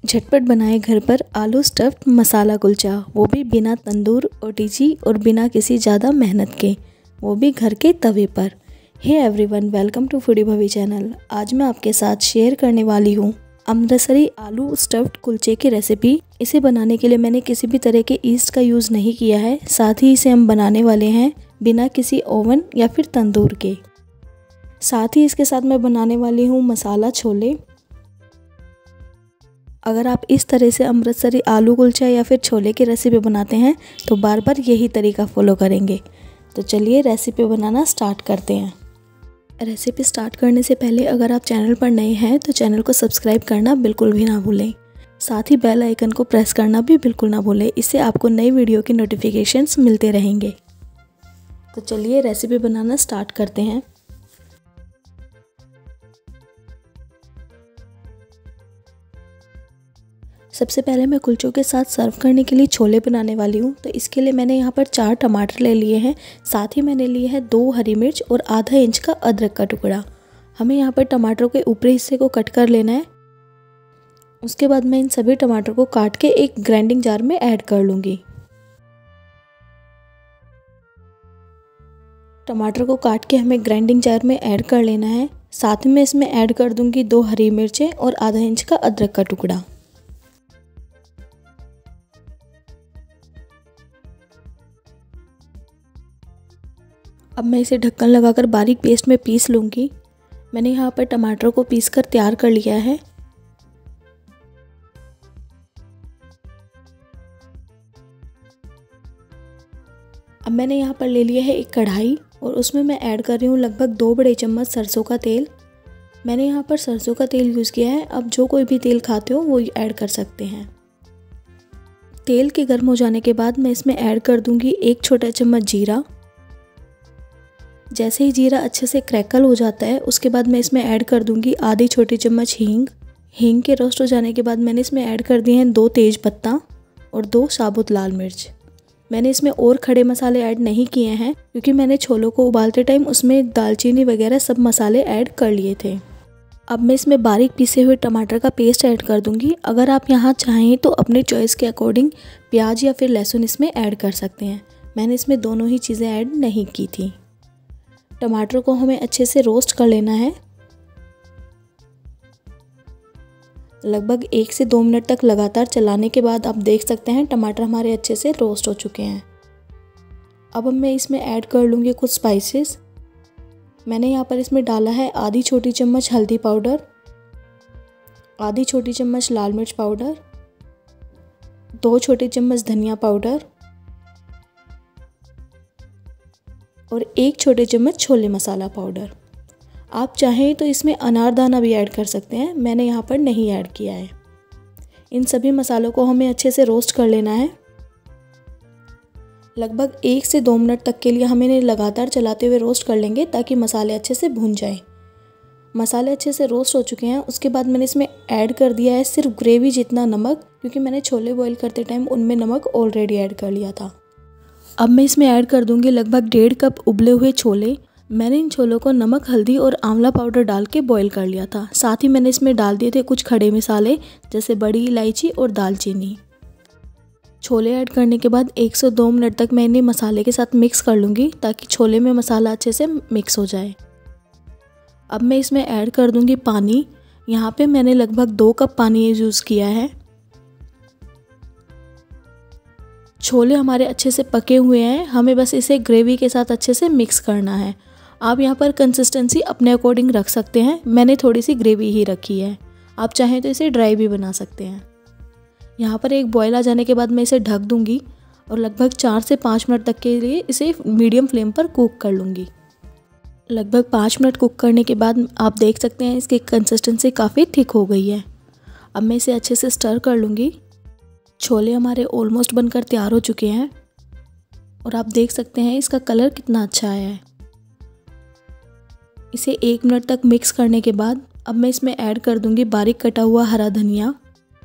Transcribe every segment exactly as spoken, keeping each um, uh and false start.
झटपट बनाए घर पर आलू स्टफ्ड मसाला कुलचा, वो भी बिना तंदूर ओटीजी और बिना किसी ज़्यादा मेहनत के, वो भी घर के तवे पर। Hey everyone, welcome to foodie Bhavi channel. आज मैं आपके साथ शेयर करने वाली हूँ अमृतसरी आलू स्टफ्ड कुलचे की रेसिपी। इसे बनाने के लिए मैंने किसी भी तरह के ईस्ट का यूज़ नहीं किया है। साथ ही इसे हम बनाने वाले हैं बिना किसी ओवन या फिर तंदूर के। साथ ही इसके साथ मैं बनाने वाली हूँ मसाला छोले। अगर आप इस तरह से अमृतसरी आलू कुलचा या फिर छोले की रेसिपी बनाते हैं तो बार बार यही तरीका फॉलो करेंगे। तो चलिए रेसिपी बनाना स्टार्ट करते हैं। रेसिपी स्टार्ट करने से पहले अगर आप चैनल पर नए हैं तो चैनल को सब्सक्राइब करना बिल्कुल भी ना भूलें। साथ ही बेल आइकन को प्रेस करना भी बिल्कुल ना भूलें, इससे आपको नई वीडियो की नोटिफिकेशंस मिलते रहेंगे। तो चलिए रेसिपी बनाना स्टार्ट करते हैं। सबसे पहले मैं कुलचों के साथ सर्व करने के लिए छोले बनाने वाली हूँ। तो इसके लिए मैंने यहाँ पर चार टमाटर ले लिए हैं। साथ ही मैंने लिए है दो हरी मिर्च और आधा इंच का अदरक का टुकड़ा। हमें यहाँ पर टमाटरों के ऊपरी हिस्से को कट कर लेना है। उसके बाद मैं इन सभी टमाटर को काट के एक ग्राइंडिंग जार में ऐड कर लूँगी। टमाटर को काट के हमें ग्राइंडिंग जार में ऐड कर लेना है। साथ में इसमें ऐड कर दूँगी दो हरी मिर्चें और आधा इंच का अदरक का टुकड़ा। अब मैं इसे ढक्कन लगाकर बारीक पेस्ट में पीस लूँगी। मैंने यहाँ पर टमाटर को पीस कर तैयार कर लिया है। अब मैंने यहाँ पर ले लिया है एक कढ़ाई और उसमें मैं ऐड कर रही हूँ लगभग दो बड़े चम्मच सरसों का तेल। मैंने यहाँ पर सरसों का तेल यूज़ किया है। अब जो कोई भी तेल खाते हो वो ऐड कर सकते हैं। तेल के गर्म हो जाने के बाद मैं इसमें ऐड कर दूँगी एक छोटा चम्मच जीरा। जैसे ही जीरा अच्छे से क्रैकल हो जाता है उसके बाद मैं इसमें ऐड कर दूंगी आधी छोटी चम्मच हींग। हींग के रोस्ट हो जाने के बाद मैंने इसमें ऐड कर दिए हैं दो तेज पत्ता और दो साबुत लाल मिर्च। मैंने इसमें और खड़े मसाले ऐड नहीं किए हैं क्योंकि मैंने छोलों को उबालते टाइम उसमें दालचीनी वगैरह सब मसाले ऐड कर लिए थे। अब मैं इसमें बारीक पीसे हुए टमाटर का पेस्ट ऐड कर दूंगी। अगर आप यहाँ चाहें तो अपने चॉइस के अकॉर्डिंग प्याज या फिर लहसुन इसमें ऐड कर सकते हैं। मैंने इसमें दोनों ही चीज़ें ऐड नहीं की थी। टमाटर को हमें अच्छे से रोस्ट कर लेना है। लगभग एक से दो मिनट तक लगातार चलाने के बाद आप देख सकते हैं टमाटर हमारे अच्छे से रोस्ट हो चुके हैं। अब मैं इसमें ऐड कर लूँगी कुछ स्पाइसेस। मैंने यहाँ पर इसमें डाला है आधी छोटी चम्मच हल्दी पाउडर, आधी छोटी चम्मच लाल मिर्च पाउडर, दो छोटी चम्मच धनिया पाउडर और एक छोटे चम्मच छोले मसाला पाउडर। आप चाहें तो इसमें अनारदाना भी ऐड कर सकते हैं, मैंने यहाँ पर नहीं ऐड किया है। इन सभी मसालों को हमें अच्छे से रोस्ट कर लेना है। लगभग एक से दो मिनट तक के लिए हम इन्हें लगातार चलाते हुए रोस्ट कर लेंगे ताकि मसाले अच्छे से भून जाएं। मसाले अच्छे से रोस्ट हो चुके हैं। उसके बाद मैंने इसमें ऐड कर दिया है सिर्फ ग्रेवी जितना नमक, क्योंकि मैंने छोले बॉईल करते टाइम उनमें नमक ऑलरेडी ऐड कर लिया था। अब मैं इसमें ऐड कर दूंगी लगभग डेढ़ कप उबले हुए छोले। मैंने इन छोलों को नमक, हल्दी और आंवला पाउडर डाल के बॉईल कर लिया था। साथ ही मैंने इसमें डाल दिए थे कुछ खड़े मसाले जैसे बड़ी इलायची और दालचीनी। छोले ऐड करने के बाद एक से दो मिनट तक मैं इन्हें मसाले के साथ मिक्स कर लूँगी ताकि छोले में मसाला अच्छे से मिक्स हो जाए। अब मैं इसमें ऐड कर दूँगी पानी। यहाँ पे मैंने लगभग दो कप पानी यूज़ किया है। छोले हमारे अच्छे से पके हुए हैं, हमें बस इसे ग्रेवी के साथ अच्छे से मिक्स करना है। आप यहाँ पर कंसिस्टेंसी अपने अकॉर्डिंग रख सकते हैं। मैंने थोड़ी सी ग्रेवी ही रखी है, आप चाहें तो इसे ड्राई भी बना सकते हैं। यहाँ पर एक बॉयल आ जाने के बाद मैं इसे ढक दूँगी और लगभग चार से पाँच मिनट तक के लिए इसे मीडियम फ्लेम पर कुक कर लूँगी। लगभग पाँच मिनट कुक करने के बाद आप देख सकते हैं इसकी कंसिस्टेंसी काफ़ी थिक हो गई है। अब मैं इसे अच्छे से स्टर कर लूँगी। छोले हमारे ऑलमोस्ट बनकर तैयार हो चुके हैं और आप देख सकते हैं इसका कलर कितना अच्छा आया है। इसे एक मिनट तक मिक्स करने के बाद अब मैं इसमें ऐड कर दूंगी बारीक कटा हुआ हरा धनिया।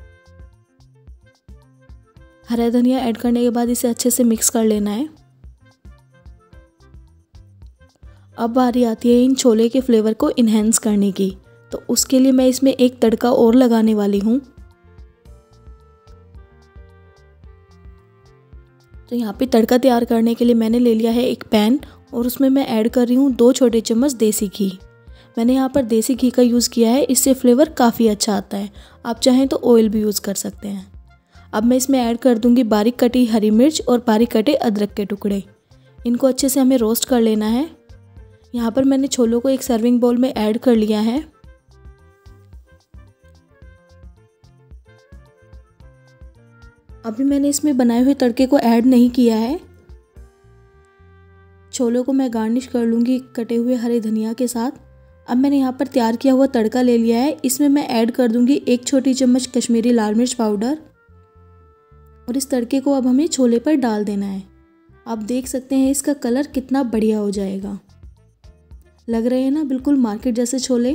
हरा धनिया ऐड करने के बाद इसे अच्छे से मिक्स कर लेना है। अब बारी आती है इन छोले के फ्लेवर को इन्हेंस करने की। तो उसके लिए मैं इसमें एक तड़का और लगाने वाली हूँ। तो यहाँ पे तड़का तैयार करने के लिए मैंने ले लिया है एक पैन और उसमें मैं ऐड कर रही हूँ दो छोटे चम्मच देसी घी। मैंने यहाँ पर देसी घी का यूज़ किया है, इससे फ्लेवर काफ़ी अच्छा आता है। आप चाहें तो ऑयल भी यूज़ कर सकते हैं। अब मैं इसमें ऐड कर दूँगी बारीक कटी हरी मिर्च और बारीक कटे अदरक के टुकड़े। इनको अच्छे से हमें रोस्ट कर लेना है। यहाँ पर मैंने छोलों को एक सर्विंग बाउल में ऐड कर लिया है। अभी मैंने इसमें बनाए हुए तड़के को ऐड नहीं किया है। छोलों को मैं गार्निश कर लूँगी कटे हुए हरे धनिया के साथ। अब मैंने यहाँ पर तैयार किया हुआ तड़का ले लिया है। इसमें मैं ऐड कर दूँगी एक छोटी चम्मच कश्मीरी लाल मिर्च पाउडर और इस तड़के को अब हमें छोले पर डाल देना है। आप देख सकते हैं इसका कलर कितना बढ़िया हो जाएगा। लग रहे हैं ना बिल्कुल मार्केट जैसे छोले।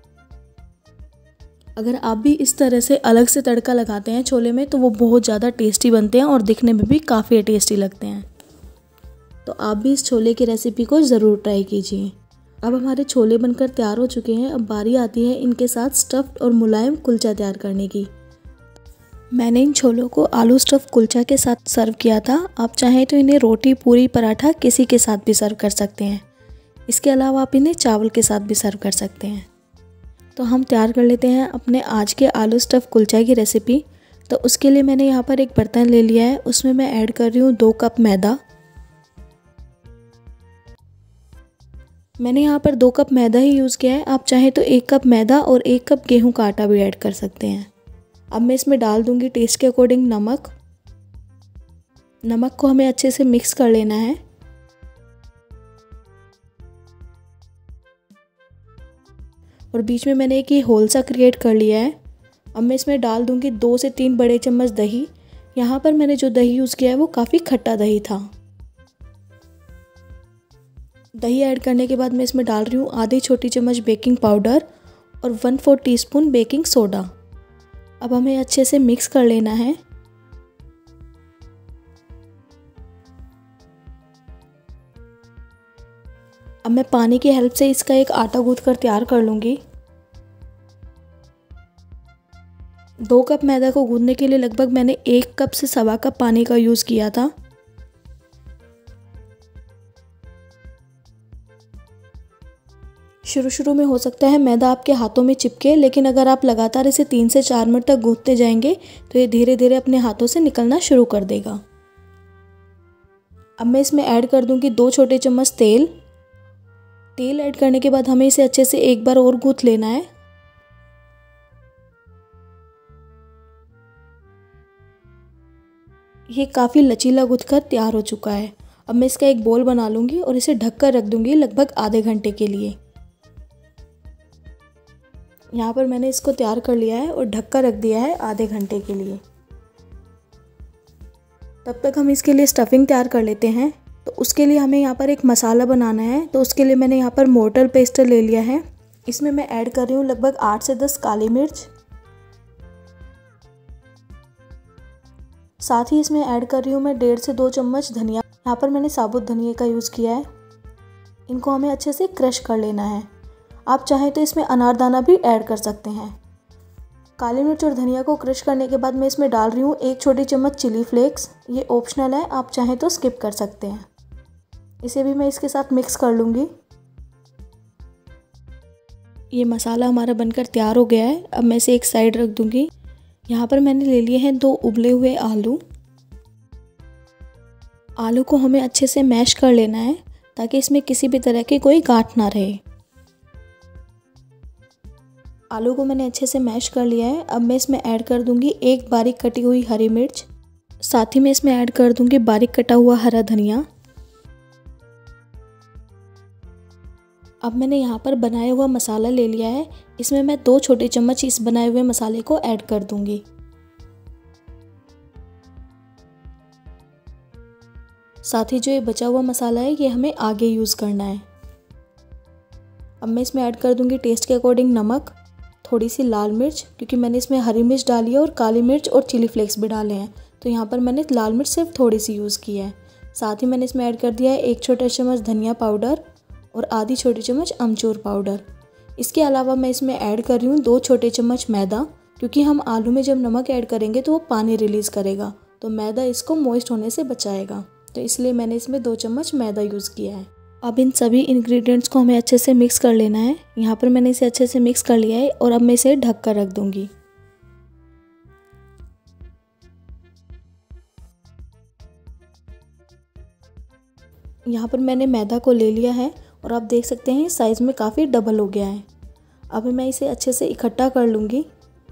अगर आप भी इस तरह से अलग से तड़का लगाते हैं छोले में तो वो बहुत ज़्यादा टेस्टी बनते हैं और दिखने में भी काफ़ी टेस्टी लगते हैं। तो आप भी इस छोले की रेसिपी को ज़रूर ट्राई कीजिए। अब हमारे छोले बनकर तैयार हो चुके हैं। अब बारी आती है इनके साथ स्टफ्ड और मुलायम कुलचा तैयार करने की। मैंने इन छोलों को आलू स्टफ कुलचा के साथ सर्व किया था। आप चाहें तो इन्हें रोटी पूरी पराठा किसी के साथ भी सर्व कर सकते हैं। इसके अलावा आप इन्हें चावल के साथ भी सर्व कर सकते हैं। तो हम तैयार कर लेते हैं अपने आज के आलू स्टफ कुलचा की रेसिपी। तो उसके लिए मैंने यहाँ पर एक बर्तन ले लिया है। उसमें मैं ऐड कर रही हूँ दो कप मैदा। मैंने यहाँ पर दो कप मैदा ही यूज़ किया है। आप चाहें तो एक कप मैदा और एक कप गेहूं का आटा भी ऐड कर सकते हैं। अब मैं इसमें डाल दूँगी टेस्ट के अकॉर्डिंग नमक। नमक को हमें अच्छे से मिक्स कर लेना है। और बीच में मैंने एक ये होल सा क्रिएट कर लिया है। अब मैं इसमें डाल दूँगी दो से तीन बड़े चम्मच दही। यहाँ पर मैंने जो दही यूज़ किया है वो काफ़ी खट्टा दही था। दही ऐड करने के बाद मैं इसमें डाल रही हूँ आधी छोटी चम्मच बेकिंग पाउडर और one four teaspoon baking soda. अब हमें अच्छे से मिक्स कर लेना है। अब मैं पानी की हेल्प से इसका एक आटा गूंथ कर तैयार कर लूँगी। दो कप मैदा को गूंथने के लिए लगभग मैंने एक कप से सवा कप पानी का यूज़ किया था। शुरू शुरू में हो सकता है मैदा आपके हाथों में चिपके, लेकिन अगर आप लगातार इसे तीन से चार मिनट तक गूंथते जाएंगे तो ये धीरे धीरे अपने हाथों से निकलना शुरू कर देगा। अब मैं इसमें ऐड कर दूंगी दो छोटे चम्मच तेल। तेल ऐड करने के बाद हमें इसे अच्छे से एक बार और गूंथ लेना है। ये काफ़ी लचीला गूंथ कर तैयार हो चुका है। अब मैं इसका एक बोल बना लूँगी और इसे ढक कर रख दूँगी लगभग आधे घंटे के लिए। यहाँ पर मैंने इसको तैयार कर लिया है और ढक कर रख दिया है आधे घंटे के लिए। तब तक हम इसके लिए स्टफिंग तैयार कर लेते हैं। तो उसके लिए हमें यहाँ पर एक मसाला बनाना है। तो उसके लिए मैंने यहाँ पर मोर्टार पेस्ट ले लिया है। इसमें मैं ऐड कर रही हूँ लगभग आठ से दस काली मिर्च। साथ ही इसमें ऐड कर रही हूँ मैं डेढ़ से दो चम्मच धनिया। यहाँ पर मैंने साबुत धनिया का यूज़ किया है। इनको हमें अच्छे से क्रश कर लेना है। आप चाहें तो इसमें अनारदाना भी ऐड कर सकते हैं। काली मिर्च और धनिया को क्रश करने के बाद मैं इसमें डाल रही हूँ एक छोटी चम्मच चिली फ्लेक्स। ये ऑप्शनल है, आप चाहें तो स्किप कर सकते हैं। इसे भी मैं इसके साथ मिक्स कर लूँगी। ये मसाला हमारा बनकर तैयार हो गया है। अब मैं इसे एक साइड रख दूँगी। यहाँ पर मैंने ले लिए हैं दो उबले हुए आलू। आलू को हमें अच्छे से मैश कर लेना है ताकि इसमें किसी भी तरह की कोई गांठ ना रहे। आलू को मैंने अच्छे से मैश कर लिया है। अब मैं इसमें ऐड कर दूंगी एक बारीक कटी हुई हरी मिर्च। साथ ही मैं इसमें ऐड कर दूंगी बारीक कटा हुआ हरा धनिया। अब मैंने यहाँ पर बनाया हुआ मसाला ले लिया है। इसमें मैं दो छोटे चम्मच इस बनाए हुए मसाले को ऐड कर दूंगी। साथ ही जो ये बचा हुआ मसाला है ये हमें आगे यूज़ करना है। अब मैं इसमें ऐड कर दूंगी टेस्ट के अकॉर्डिंग नमक, थोड़ी सी लाल मिर्च, क्योंकि मैंने इसमें हरी मिर्च डाली है और काली मिर्च और चिली फ्लेक्स भी डाले हैं, तो यहाँ पर मैंने लाल मिर्च सिर्फ थोड़ी सी यूज़ की है। साथ ही मैंने इसमें ऐड कर दिया है एक छोटा चम्मच धनिया पाउडर और आधी छोटी चम्मच अमचूर पाउडर। इसके अलावा मैं इसमें ऐड कर रही हूँ दो छोटे चम्मच मैदा, क्योंकि हम आलू में जब नमक ऐड करेंगे तो वो पानी रिलीज़ करेगा तो मैदा इसको मॉइस्ट होने से बचाएगा, तो इसलिए मैंने इसमें दो चम्मच मैदा यूज़ किया है। अब इन सभी इंग्रेडिएंट्स को हमें अच्छे से मिक्स कर लेना है। यहाँ पर मैंने इसे अच्छे से मिक्स कर लिया है और अब मैं इसे ढक कर रख दूँगी। यहाँ पर मैंने मैदा को ले लिया है और आप देख सकते हैं साइज़ में काफ़ी डबल हो गया है। अब मैं इसे अच्छे से इकट्ठा कर लूँगी।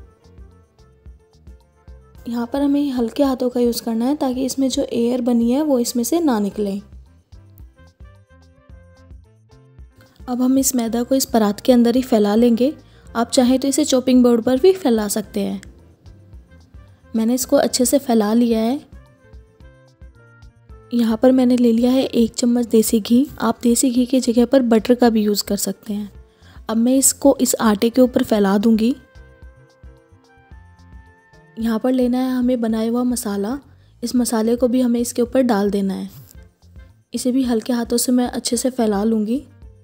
यहाँ पर हमें हल्के हाथों का यूज़ करना है ताकि इसमें जो एयर बनी है वो इसमें से ना निकले। अब हम इस मैदा को इस परात के अंदर ही फैला लेंगे। आप चाहें तो इसे चॉपिंग बोर्ड पर भी फैला सकते हैं। मैंने इसको अच्छे से फैला लिया है। यहाँ पर मैंने ले लिया है एक चम्मच देसी घी। आप देसी घी की जगह पर बटर का भी यूज़ कर सकते हैं। अब मैं इसको इस आटे के ऊपर फैला दूँगी। यहाँ पर लेना है हमें बनाया हुआ मसाला। इस मसाले को भी हमें इसके ऊपर डाल देना है। इसे भी हल्के हाथों से मैं अच्छे से फैला लूँगी।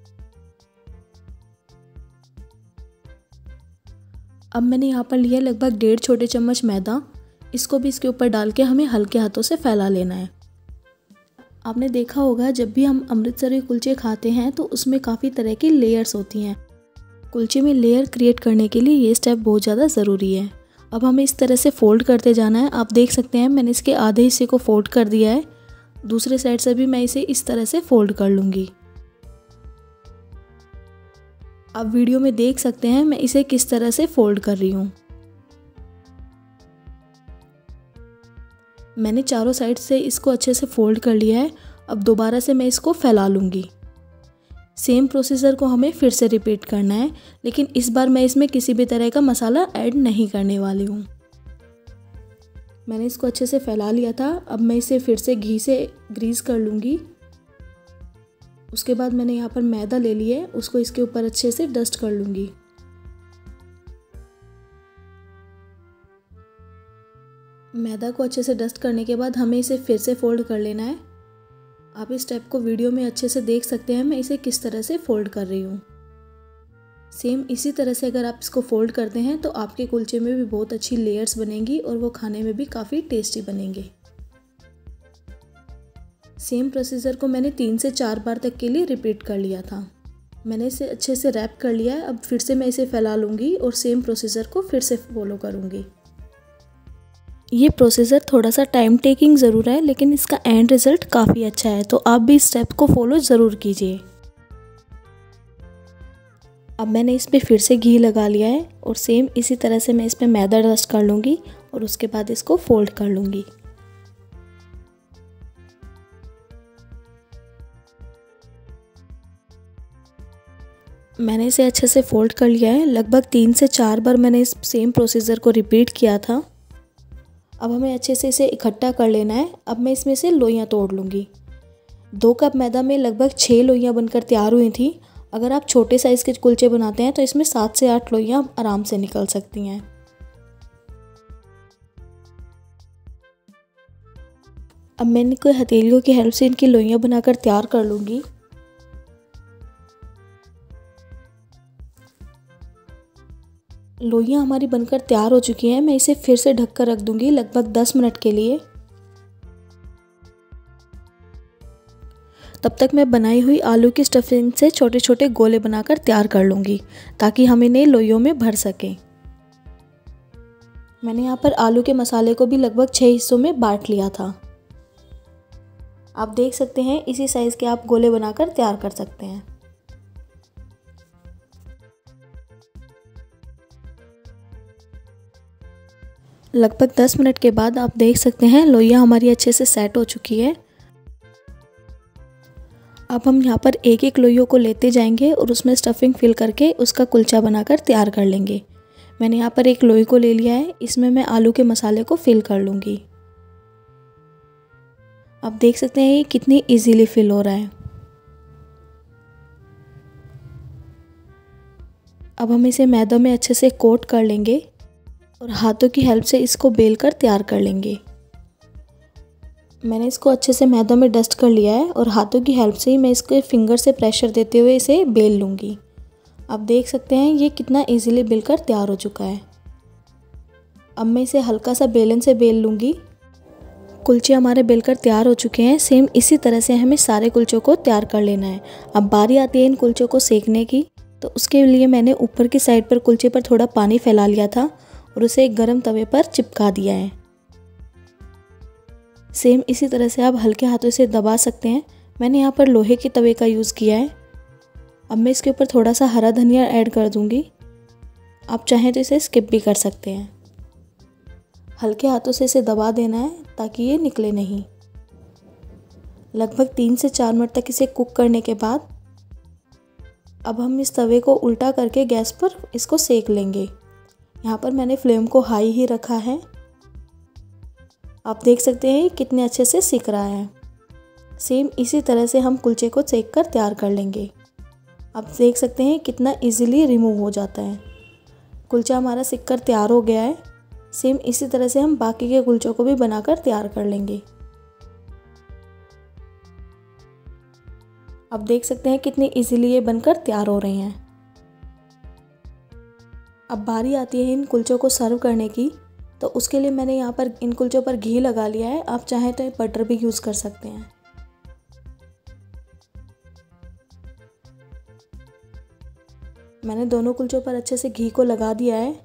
अब मैंने यहाँ पर लिया लगभग डेढ़ छोटे चम्मच मैदा। इसको भी इसके ऊपर डाल के हमें हल्के हाथों से फैला लेना है। आपने देखा होगा जब भी हम अमृतसरी कुलचे खाते हैं तो उसमें काफ़ी तरह की लेयर्स होती हैं। कुलचे में लेयर क्रिएट करने के लिए ये स्टेप बहुत ज़्यादा ज़रूरी है। अब हमें इस तरह से फ़ोल्ड करते जाना है। आप देख सकते हैं मैंने इसके आधे हिस्से को फ़ोल्ड कर दिया है। दूसरे साइड से भी मैं इसे इस तरह से फ़ोल्ड कर लूँगी। आप वीडियो में देख सकते हैं मैं इसे किस तरह से फ़ोल्ड कर रही हूँ। मैंने चारों साइड से इसको अच्छे से फ़ोल्ड कर लिया है। अब दोबारा से मैं इसको फैला लूँगी। सेम प्रोसीजर को हमें फिर से रिपीट करना है, लेकिन इस बार मैं इसमें किसी भी तरह का मसाला ऐड नहीं करने वाली हूँ। मैंने इसको अच्छे से फैला लिया था। अब मैं इसे फिर से घी से ग्रीस कर लूँगी। उसके बाद मैंने यहाँ पर मैदा ले लिया है, उसको इसके ऊपर अच्छे से डस्ट कर लूँगी। मैदा को अच्छे से डस्ट करने के बाद हमें इसे फिर से फ़ोल्ड कर लेना है। आप इस स्टेप को वीडियो में अच्छे से देख सकते हैं मैं इसे किस तरह से फ़ोल्ड कर रही हूँ। सेम इसी तरह से अगर आप इसको फ़ोल्ड करते हैं तो आपके कुलचे में भी बहुत अच्छी लेयर्स बनेंगी और वो खाने में भी काफ़ी टेस्टी बनेंगे। सेम प्रोसीजर को मैंने तीन से चार बार तक के लिए रिपीट कर लिया था। मैंने इसे अच्छे से रैप कर लिया है। अब फिर से मैं इसे फैला लूँगी और सेम प्रोसीजर को फिर से फॉलो करूँगी। ये प्रोसीजर थोड़ा सा टाइम टेकिंग ज़रूर है, लेकिन इसका एंड रिज़ल्ट काफ़ी अच्छा है, तो आप भी इस स्टेप को फॉलो ज़रूर कीजिए। अब मैंने इस पर फिर से घी लगा लिया है और सेम इसी तरह से मैं इस पर मैदा डस्ट कर लूँगी और उसके बाद इसको फोल्ड कर लूँगी। मैंने इसे अच्छे से फोल्ड कर लिया है। लगभग तीन से चार बार मैंने इस सेम प्रोसीजर को रिपीट किया था। अब हमें अच्छे से इसे इकट्ठा कर लेना है। अब मैं इसमें से लोइयाँ तोड़ लूँगी। दो कप मैदा में लगभग छः लोइयाँ बनकर तैयार हुई थी। अगर आप छोटे साइज़ के कुलचे बनाते हैं तो इसमें सात से आठ लोइयाँ आराम से निकल सकती हैं। अब मैंने कोई हथेलियों की हेल्प से इनकी लोइयाँ बनाकर तैयार कर लूँगी। लोइयाँ हमारी बनकर तैयार हो चुकी हैं। मैं इसे फिर से ढक कर रख दूँगी लगभग दस मिनट के लिए। तब तक मैं बनाई हुई आलू की स्टफिंग से छोटे छोटे गोले बनाकर तैयार कर लूँगी ताकि हम इन्हें लोइयों में भर सकें। मैंने यहाँ पर आलू के मसाले को भी लगभग छः हिस्सों में बांट लिया था। आप देख सकते हैं इसी साइज़ के आप गोले बनाकर तैयार कर सकते हैं। लगभग दस मिनट के बाद आप देख सकते हैं लोइयाँ हमारी अच्छे से सेट हो चुकी है। अब हम यहाँ पर एक एक लोइयों को लेते जाएंगे और उसमें स्टफिंग फिल करके उसका कुलचा बनाकर तैयार कर लेंगे। मैंने यहाँ पर एक लोई को ले लिया है। इसमें मैं आलू के मसाले को फिल कर लूँगी। आप देख सकते हैं ये कितनी इजीली फिल हो रहा है। अब हम इसे मैदा में अच्छे से कोट कर लेंगे और हाथों की हेल्प से इसको बेल कर तैयार कर लेंगे। मैंने इसको अच्छे से मैदा में डस्ट कर लिया है और हाथों की हेल्प से ही मैं इसके फिंगर से प्रेशर देते हुए इसे बेल लूँगी। आप देख सकते हैं ये कितना इजीली बेलकर तैयार हो चुका है। अब मैं इसे हल्का सा बेलन से बेल लूँगी। कुलचे हमारे बेलकर तैयार हो चुके हैं। सेम इसी तरह से हमें सारे कुलचों को तैयार कर लेना है। अब बारी आती है इन कुलचों को सेकने की। तो उसके लिए मैंने ऊपर की साइड पर कुलचे पर थोड़ा पानी फैला लिया था और उसे एक गरम तवे पर चिपका दिया है। सेम इसी तरह से आप हल्के हाथों से दबा सकते हैं। मैंने यहाँ पर लोहे के तवे का यूज़ किया है। अब मैं इसके ऊपर थोड़ा सा हरा धनिया ऐड कर दूँगी। आप चाहें तो इसे स्किप भी कर सकते हैं। हल्के हाथों से इसे दबा देना है ताकि ये निकले नहीं। लगभग तीन से चार मिनट तक इसे कुक करने के बाद अब हम इस तवे को उल्टा करके गैस पर इसको सेक लेंगे। यहाँ पर मैंने फ्लेम को हाई ही रखा है। आप देख सकते हैं कितने अच्छे से सिक रहा है। सेम इसी तरह से हम कुलचे को सेक कर तैयार कर लेंगे। आप देख सकते हैं कितना इजीली रिमूव हो जाता है। कुलचा हमारा सिक कर तैयार हो गया है। सेम इसी तरह से हम बाकी के कुलचों को भी बनाकर तैयार कर लेंगे। आप देख सकते हैं कितनी इजीली ये बनकर तैयार हो रहे हैं। अब बारी आती है इन कुलचों को सर्व करने की। तो उसके लिए मैंने यहाँ पर इन कुलचों पर घी लगा लिया है। आप चाहें तो बटर भी यूज़ कर सकते हैं। मैंने दोनों कुलचों पर अच्छे से घी को लगा दिया है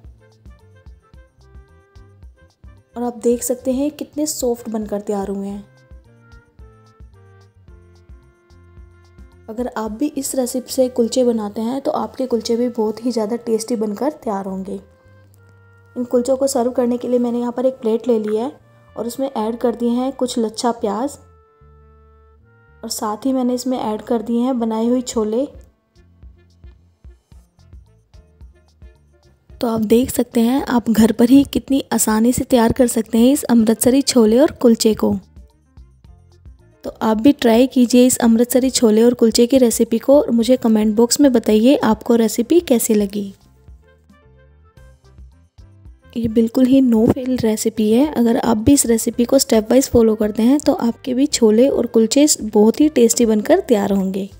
और आप देख सकते हैं कितने सॉफ्ट बनकर तैयार हुए हैं। अगर आप भी इस रेसिपी से कुलचे बनाते हैं तो आपके कुलचे भी बहुत ही ज़्यादा टेस्टी बनकर तैयार होंगे। इन कुलचों को सर्व करने के लिए मैंने यहाँ पर एक प्लेट ले लिया है और उसमें ऐड कर दिए हैं कुछ लच्छा प्याज और साथ ही मैंने इसमें ऐड कर दिए हैं बनाई हुई छोले। तो आप देख सकते हैं आप घर पर ही कितनी आसानी से तैयार कर सकते हैं इस अमृतसरी छोले और कुलचे को। तो आप भी ट्राई कीजिए इस अमृतसरी छोले और कुलचे की रेसिपी को और मुझे कमेंट बॉक्स में बताइए आपको रेसिपी कैसी लगी। ये बिल्कुल ही नो फेल रेसिपी है। अगर आप भी इस रेसिपी को स्टेप वाइज फॉलो करते हैं तो आपके भी छोले और कुलचे बहुत ही टेस्टी बनकर तैयार होंगे।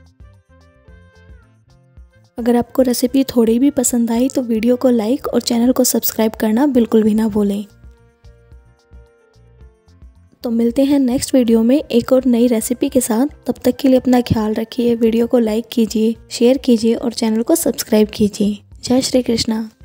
अगर आपको रेसिपी थोड़ी भी पसंद आई तो वीडियो को लाइक और चैनल को सब्सक्राइब करना बिल्कुल भी ना भूलें। तो मिलते हैं नेक्स्ट वीडियो में एक और नई रेसिपी के साथ। तब तक के लिए अपना ख्याल रखिए। वीडियो को लाइक कीजिए, शेयर कीजिए और चैनल को सब्सक्राइब कीजिए। जय श्री कृष्णा।